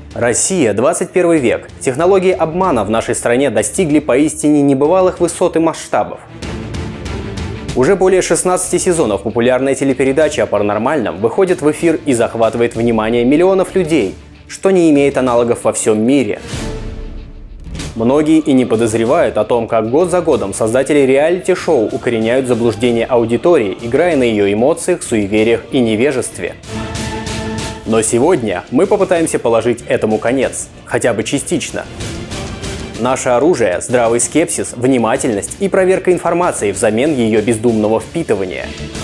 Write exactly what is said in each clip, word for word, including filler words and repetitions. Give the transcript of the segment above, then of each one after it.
Россия, двадцать первый век. Технологии обмана в нашей стране достигли поистине небывалых высот и масштабов. Уже более шестнадцати сезонов популярная телепередача о паранормальном выходит в эфир и захватывает внимание миллионов людей, что не имеет аналогов во всем мире. Многие и не подозревают о том, как год за годом создатели реалити-шоу укореняют заблуждение аудитории, играя на ее эмоциях, суевериях и невежестве. Но сегодня мы попытаемся положить этому конец, хотя бы частично. Наше оружие – здравый скепсис, внимательность и проверка информации взамен ее бездумного впитывания.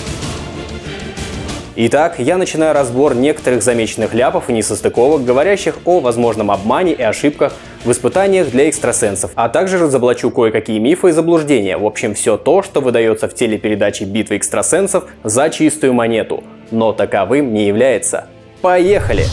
Итак, я начинаю разбор некоторых замеченных ляпов и несостыковок, говорящих о возможном обмане и ошибках в испытаниях для экстрасенсов, а также разоблачу кое-какие мифы и заблуждения. В общем, все то, что выдается в телепередаче «Битва экстрасенсов» за чистую монету, но таковым не является. Поехали!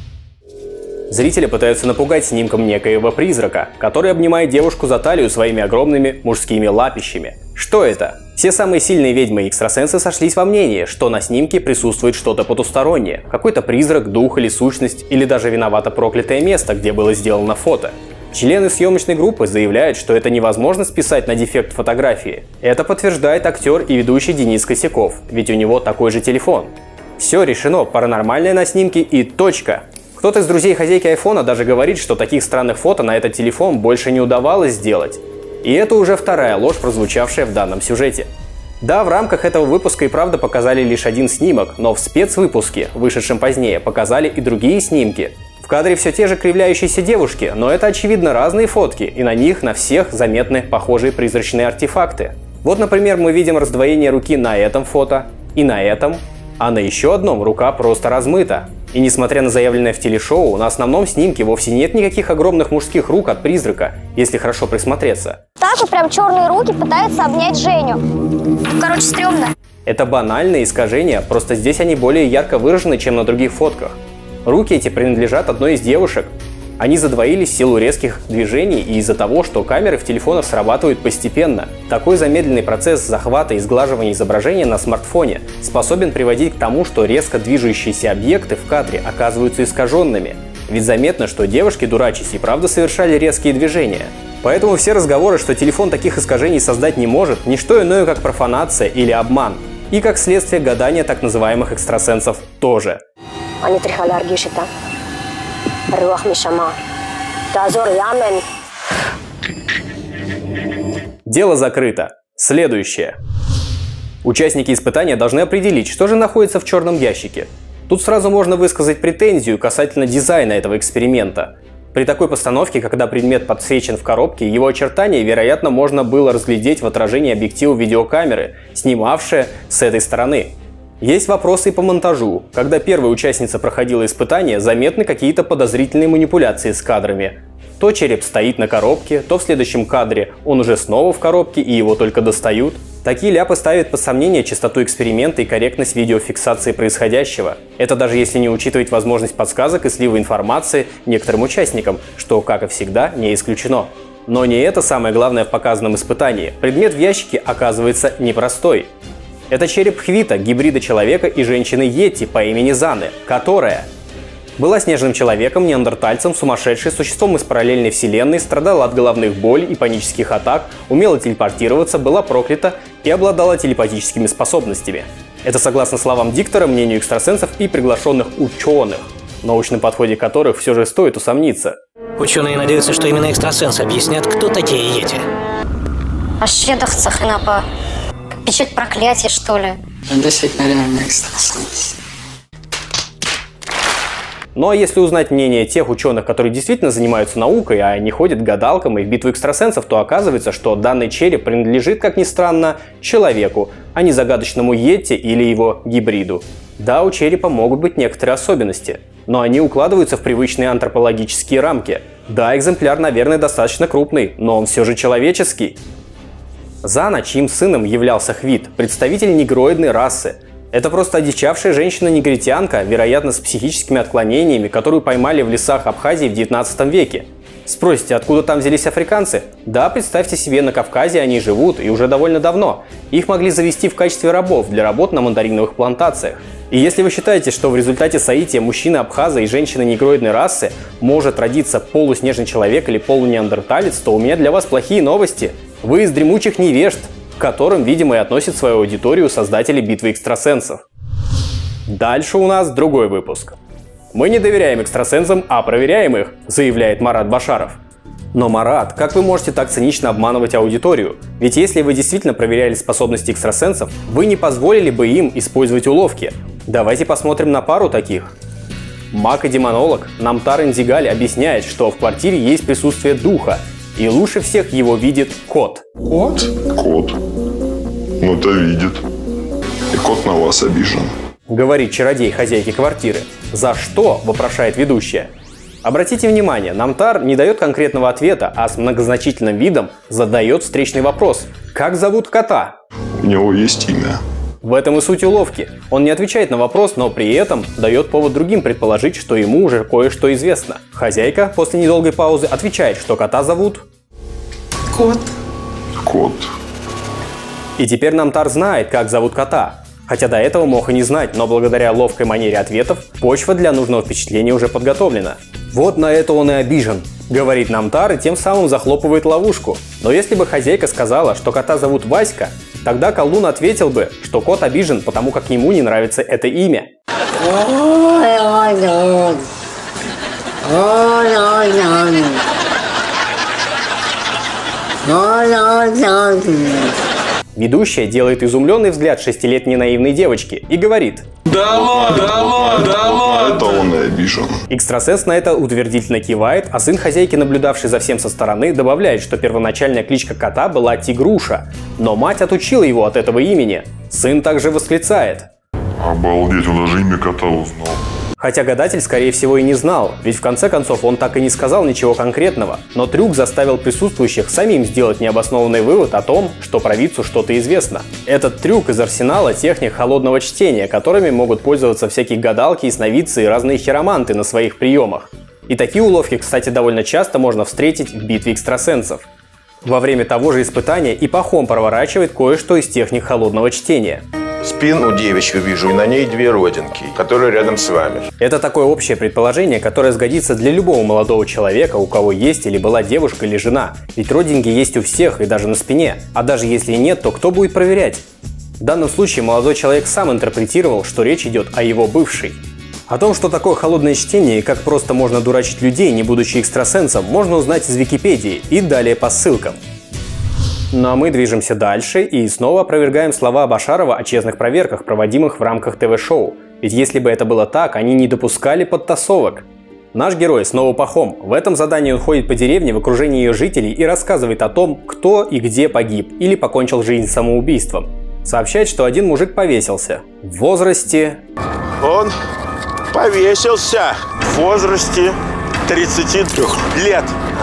Зрители пытаются напугать снимком некоего призрака, который обнимает девушку за талию своими огромными мужскими лапищами. Что это? Все самые сильные ведьмы и экстрасенсы сошлись во мнении, что на снимке присутствует что-то потустороннее, какой-то призрак, дух или сущность, или даже виновато проклятое место, где было сделано фото. Члены съемочной группы заявляют, что это невозможно списать на дефект фотографии. Это подтверждает актер и ведущий Денис Косяков, ведь у него такой же телефон. Все решено, паранормальное на снимке и точка. Кто-то из друзей хозяйки айфона даже говорит, что таких странных фото на этот телефон больше не удавалось сделать. И это уже вторая ложь, прозвучавшая в данном сюжете. Да, в рамках этого выпуска и правда показали лишь один снимок, но в спецвыпуске, вышедшем позднее, показали и другие снимки. В кадре все те же кривляющиеся девушки, но это очевидно разные фотки, и на них на всех заметны похожие призрачные артефакты. Вот, например, мы видим раздвоение руки на этом фото и на этом, а на еще одном рука просто размыта. И несмотря на заявленное в телешоу, на основном снимке вовсе нет никаких огромных мужских рук от призрака, если хорошо присмотреться. Так вот прям черные руки пытаются обнять Женю. Короче, стрёмно. Это банальное искажение, просто здесь они более ярко выражены, чем на других фотках. Руки эти принадлежат одной из девушек. Они задвоились в силу резких движений и из-за того, что камеры в телефонах срабатывают постепенно. Такой замедленный процесс захвата и сглаживания изображения на смартфоне способен приводить к тому, что резко движущиеся объекты в кадре оказываются искаженными. Ведь заметно, что девушки, дурачась, и правда совершали резкие движения. Поэтому все разговоры, что телефон таких искажений создать не может, не что иное, как профанация или обман. И как следствие гадания так называемых экстрасенсов тоже. Дело закрыто. Следующее. Участники испытания должны определить, что же находится в черном ящике. Тут сразу можно высказать претензию касательно дизайна этого эксперимента. При такой постановке, когда предмет подсвечен в коробке, его очертания, вероятно, можно было разглядеть в отражении объектива видеокамеры, снимавшей с этой стороны. Есть вопросы и по монтажу. Когда первая участница проходила испытание, заметны какие-то подозрительные манипуляции с кадрами. То череп стоит на коробке, то в следующем кадре он уже снова в коробке и его только достают. Такие ляпы ставят под сомнение чистоту эксперимента и корректность видеофиксации происходящего. Это даже если не учитывать возможность подсказок и слива информации некоторым участникам, что, как и всегда, не исключено. Но не это самое главное в показанном испытании. Предмет в ящике оказывается непростой. Это череп Хвита, гибрида человека и женщины Йети по имени Заны, которая была снежным человеком, неандертальцем, сумасшедшей, существом из параллельной вселенной, страдала от головных болей и панических атак, умела телепортироваться, была проклята и обладала телепатическими способностями. Это согласно словам диктора, мнению экстрасенсов и приглашенных ученых, в научном подходе которых все же стоит усомниться. Ученые надеются, что именно экстрасенсы объяснят, кто такие Йети. Печать проклятия, что ли? Действительно реальный экстрасенс. Ну а если узнать мнение тех ученых, которые действительно занимаются наукой, а не ходят к гадалкам и в битву экстрасенсов, то оказывается, что данный череп принадлежит, как ни странно, человеку, а не загадочному Йети или его гибриду. Да, у черепа могут быть некоторые особенности, но они укладываются в привычные антропологические рамки. Да, экземпляр, наверное, достаточно крупный, но он все же человеческий. Зана, чьим сыном являлся Хвит, представитель негроидной расы. Это просто одичавшая женщина-негритянка, вероятно, с психическими отклонениями, которую поймали в лесах Абхазии в девятнадцатом веке. Спросите, откуда там взялись африканцы? Да, представьте себе, на Кавказе они живут и уже довольно давно. Их могли завести в качестве рабов для работ на мандариновых плантациях. И если вы считаете, что в результате соития мужчины абхаза и женщины негроидной расы может родиться полуснежный человек или полунеандерталец, то у меня для вас плохие новости. Вы из дремучих невежд, к которым, видимо, и относят свою аудиторию создатели битвы экстрасенсов. Дальше у нас другой выпуск. Мы не доверяем экстрасенсам, а проверяем их, заявляет Марат Башаров. Но, Марат, как вы можете так цинично обманывать аудиторию? Ведь если вы действительно проверяли способности экстрасенсов, вы не позволили бы им использовать уловки. Давайте посмотрим на пару таких. Маг и демонолог Намтар Индигаль объясняет, что в квартире есть присутствие духа, и лучше всех его видит кот. Кот? Кот. Ну, это видит. И кот на вас обижен. Говорит чародей хозяйки квартиры. За что? Вопрошает ведущая. Обратите внимание, Намтар не дает конкретного ответа, а с многозначительным видом задает встречный вопрос. Как зовут кота? У него есть имя. В этом и суть уловки. Он не отвечает на вопрос, но при этом дает повод другим предположить, что ему уже кое-что известно. Хозяйка после недолгой паузы отвечает, что кота зовут... Кот. Кот. И теперь Намтар знает, как зовут кота. Хотя до этого мог и не знать, но благодаря ловкой манере ответов, почва для нужного впечатления уже подготовлена. Вот на это он и обижен, говорит Намтар и тем самым захлопывает ловушку. Но если бы хозяйка сказала, что кота зовут Васька, тогда колдун ответил бы, что кот обижен, потому как ему не нравится это имя. Ведущая делает изумленный взгляд шестилетней наивной девочки и говорит: Да ладно, да ладно, да ладно. Это он и обижен. Экстрасенс на это утвердительно кивает, а сын хозяйки, наблюдавший за всем со стороны, добавляет, что первоначальная кличка кота была Тигруша, но мать отучила его от этого имени. Сын также восклицает: Обалдеть, он даже имя кота узнал. Хотя гадатель, скорее всего, и не знал, ведь в конце концов он так и не сказал ничего конкретного, но трюк заставил присутствующих самим сделать необоснованный вывод о том, что провидцу что-то известно. Этот трюк из арсенала техник холодного чтения, которыми могут пользоваться всякие гадалки, ясновидцы и разные хироманты на своих приемах. И такие уловки, кстати, довольно часто можно встретить в битве экстрасенсов. Во время того же испытания и Пахом проворачивает кое-что из техник холодного чтения. Спину девичью вижу, и на ней две родинки, которые рядом с вами. Это такое общее предположение, которое сгодится для любого молодого человека, у кого есть или была девушка или жена. Ведь родинки есть у всех и даже на спине. А даже если нет, то кто будет проверять? В данном случае молодой человек сам интерпретировал, что речь идет о его бывшей. О том, что такое холодное чтение и как просто можно дурачить людей, не будучи экстрасенсом, можно узнать из Википедии и далее по ссылкам. Ну а мы движемся дальше и снова опровергаем слова Башарова о честных проверках, проводимых в рамках ТВ-шоу. Ведь если бы это было так, они не допускали подтасовок. Наш герой снова Пахом. В этом задании он ходит по деревне в окружении ее жителей и рассказывает о том, кто и где погиб или покончил жизнь самоубийством. Сообщает, что один мужик повесился в возрасте... Он повесился в возрасте тридцати трёх лет.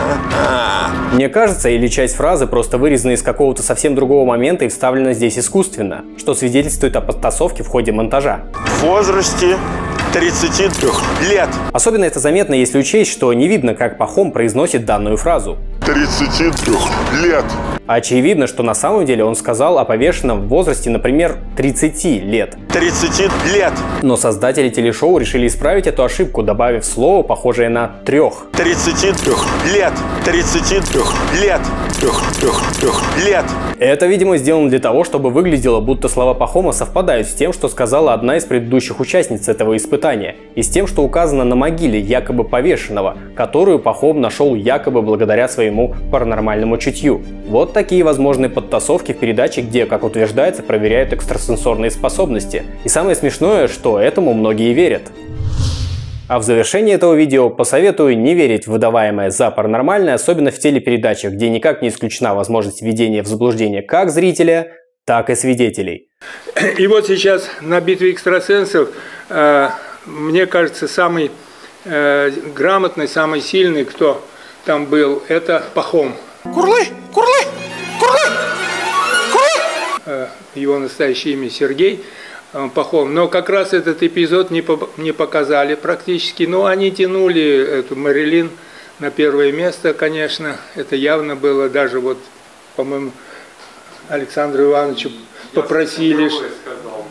Мне кажется, или часть фразы просто вырезана из какого-то совсем другого момента и вставлена здесь искусственно, что свидетельствует о подтасовке в ходе монтажа. В возрасте тридцати трёх лет. Особенно это заметно, если учесть, что не видно, как Пахом произносит данную фразу. тридцати трёх лет. Очевидно, что на самом деле он сказал о повешенном в возрасте, например, тридцати лет. тридцати лет. Но создатели телешоу решили исправить эту ошибку, добавив слово, похожее на трех. тридцати трёх лет. тридцати трёх лет. Трёх, трёх, трёх лет. Это, видимо, сделано для того, чтобы выглядело, будто слова Пахома совпадают с тем, что сказала одна из предыдущих участниц этого испытания, и с тем, что указано на могиле якобы повешенного, которую Пахом нашел якобы благодаря своему паранормальному чутью. Вот такие возможные подтасовки в передаче, где, как утверждается, проверяют экстрасенсорные способности. И самое смешное, что этому многие верят. А в завершении этого видео посоветую не верить в выдаваемое за паранормальное, особенно в телепередачах, где никак не исключена возможность введения в заблуждение как зрителя, так и свидетелей. И вот сейчас на битве экстрасенсов, э, мне кажется, самый э, грамотный, самый сильный, кто там был, это Пахом. Курлы! Курлы! Курлы! Курлы! Э, его настоящее имя Сергей э, Пахом. Но как раз этот эпизод не, по, не показали практически. Но они тянули эту Марилин на первое место, конечно. Это явно было даже вот, по-моему, Александру Ивановичу попросили.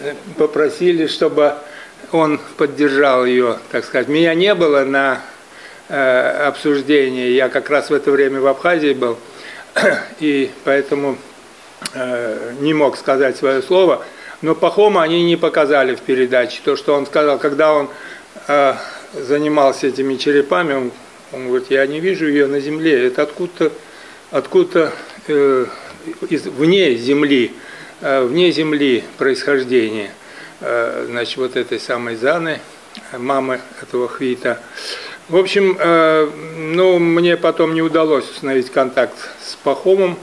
попросили, чтобы он поддержал ее, так сказать. Меня не было на э, обсуждении, я как раз в это время в Абхазии был, и поэтому э, не мог сказать свое слово. Но Пахома они не показали в передаче. То, что он сказал, когда он э, занимался этими черепами, он, он говорит, я не вижу ее на земле, это откуда-то откуда э, из, вне земли, э, вне земли происхождение. Значит, вот этой самой Заны, мамы этого Хвита. В общем, э, ну, мне потом не удалось установить контакт с Пахомом.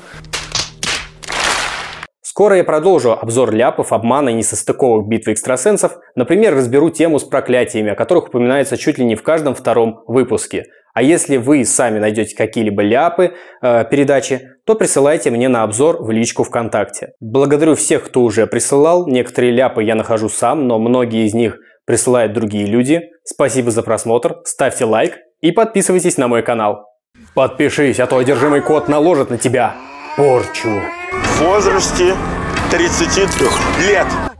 Скоро я продолжу обзор ляпов, обмана и несостыковок битвы экстрасенсов. Например, разберу тему с проклятиями, о которых упоминается чуть ли не в каждом втором выпуске. А если вы сами найдете какие-либо ляпы э, передачи, то присылайте мне на обзор в личку ВКонтакте. Благодарю всех, кто уже присылал. Некоторые ляпы я нахожу сам, но многие из них присылают другие люди. Спасибо за просмотр, ставьте лайк и подписывайтесь на мой канал. Подпишись, а то одержимый кот наложит на тебя порчу. В возрасте тридцати трёх лет